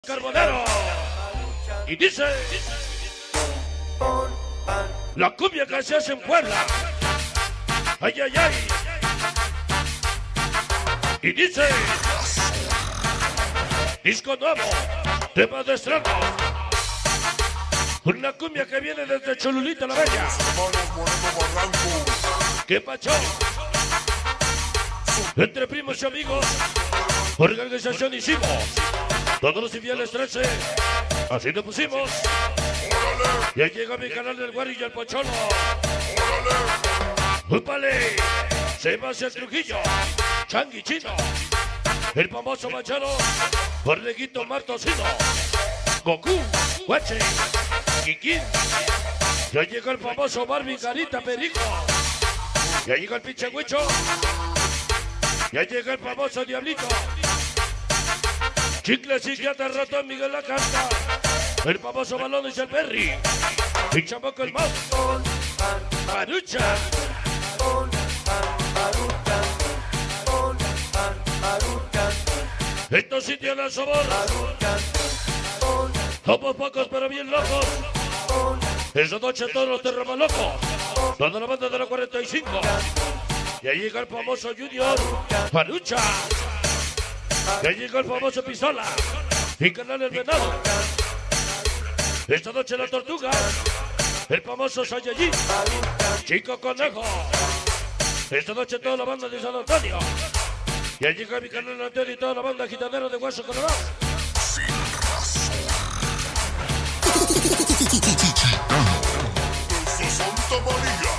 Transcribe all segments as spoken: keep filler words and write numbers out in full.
Carbonero. Y dice la cumbia que se hace en Puebla. Ay, ay, ay. Y dice disco nuevo, tema de estreno. Una cumbia que viene desde Cholulita la Bella. ¿Qué pacho? Entre primos y amigos, organización hicimos. Todos los infieles trece, así nos pusimos. Ya llega mi canal del Guari y el Pocholo. ¡Úpale! Sebastián Trujillo, Changi Chino, el famoso Machado, Borreguito Martocino, Goku, Guache, Kikín. Ya llega el famoso Barbie Carita Perico. Ya llega el pinche Huicho. Ya llega el famoso Diablito. Chicle, psiquiatra, ratón, Miguel la Carta. El famoso Balón es el Perry. Y Chamaco el Mouse. Marucha. Estos sitios de sabor. Somos pocos pero bien locos. Esa noche todos los terrenos locos. Toda la banda de la cuarenta y cinco. Y ahí llega el famoso Junior. Marucha. Ya llegó el famoso Pistola y Canal el Venado. Esta noche la Tortuga, el famoso Saiyajin, Chico Conejo. Esta noche toda la banda de San Antonio. Ya llega mi canal Antonio y toda la banda gitanera de Hueso Colorado. Desde Santa María.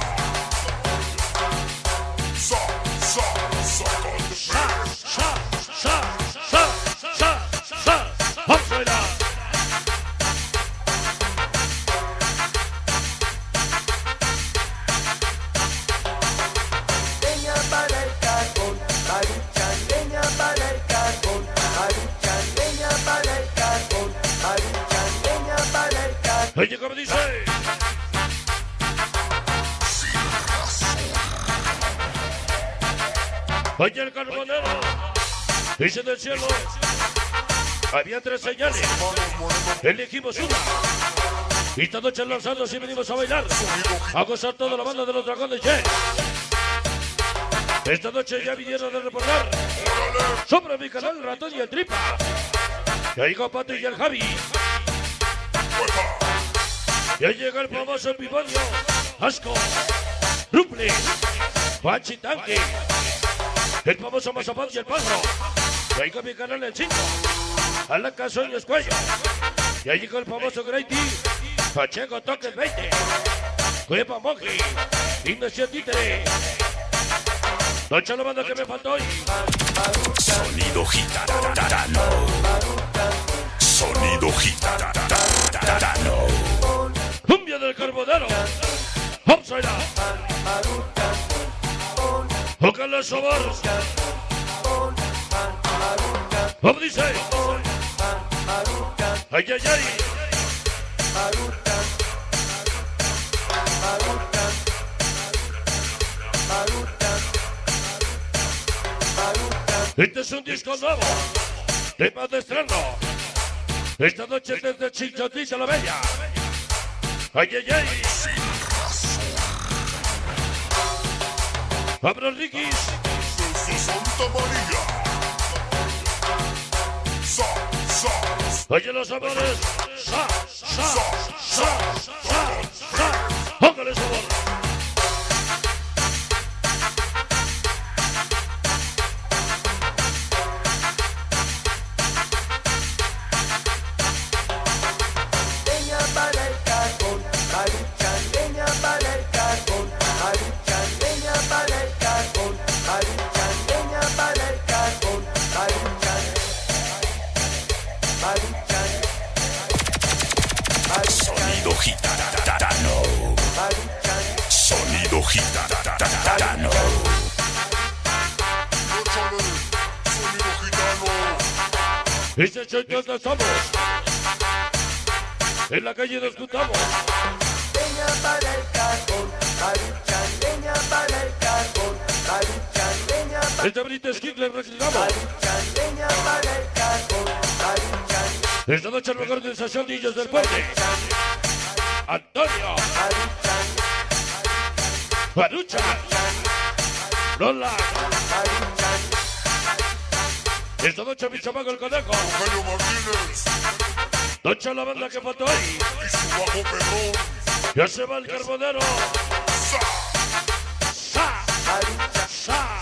Sa, sa, sa, con Sa, sa, sa, sa, sa, sa. Vamos a bailar. Leña para el carbón, Maruchan, leña para el carbón, Maruchan, leña para el carbón, Maruchan, leña para el carbón. Oye, como dice. Oye, el carbonero. Dice del cielo. Había tres señales. Elegimos una. Y esta noche lanzando y venimos a bailar. A gozar toda la banda de los dragones Jet. Esta noche ya vinieron a reportar sobre mi canal el Ratón y el Tripa. Ya llegó Pato y el Javi. Ya llega el famoso Epifanio, Asco, Ruple, Pachi Tanque, el famoso Mazapán y el Pájaro. Ya llegó mi canal el cinco, a la Casón y Escuello. Ya llegó el famoso Grady, Pacheco Toques veinte, Cueva Monji, Ignacio Títere. Noche la banda que me faltó hoy. Sonido gitano. Sonido gitano. Cumbia del Carbonero. Vamos a bailar. Ojalá el sabor. Vamos, dice. Ay, ay, ay. Este es un disco nuevo, tema de estreno. Esta noche desde Chichotita la Bella. Ay, ay, ay. Abra Riquis. Desde Santa María. Sa, sa, Oye los sabores. Sa, sa, sa, sa, sa. Póngale sabor. Leña para el carbón, Maruchan, leña para el carbón, Maruchan, leña para el carbón, Maruchan, leña para el carbón, Maruchan, Maruchan, Maruchan, sonido gitano. Maruchan, Sonido gitano. Sonido gitano. Este es donde estamos. En la calle nos juntamos. leña para el carbón, Maruchan, leña para el carbón, Maruchan, leña para El de Brito Skidler reclinamos. Maruchan, leña para el carbón, Maruchan, Esta noche la organización D Js del Puente. Antonio. Marucha. Lola. Esta noche mi chamaco el conejo. Rogelio Martínez Noche la banda que faltó ahí. y su bajo Pedrón. Ya se va el carbonero. Sa, Sa. Sa.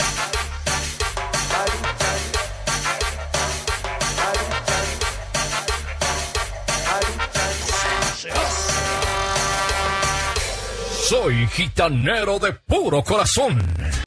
Se va. Soy gitanero de puro corazón.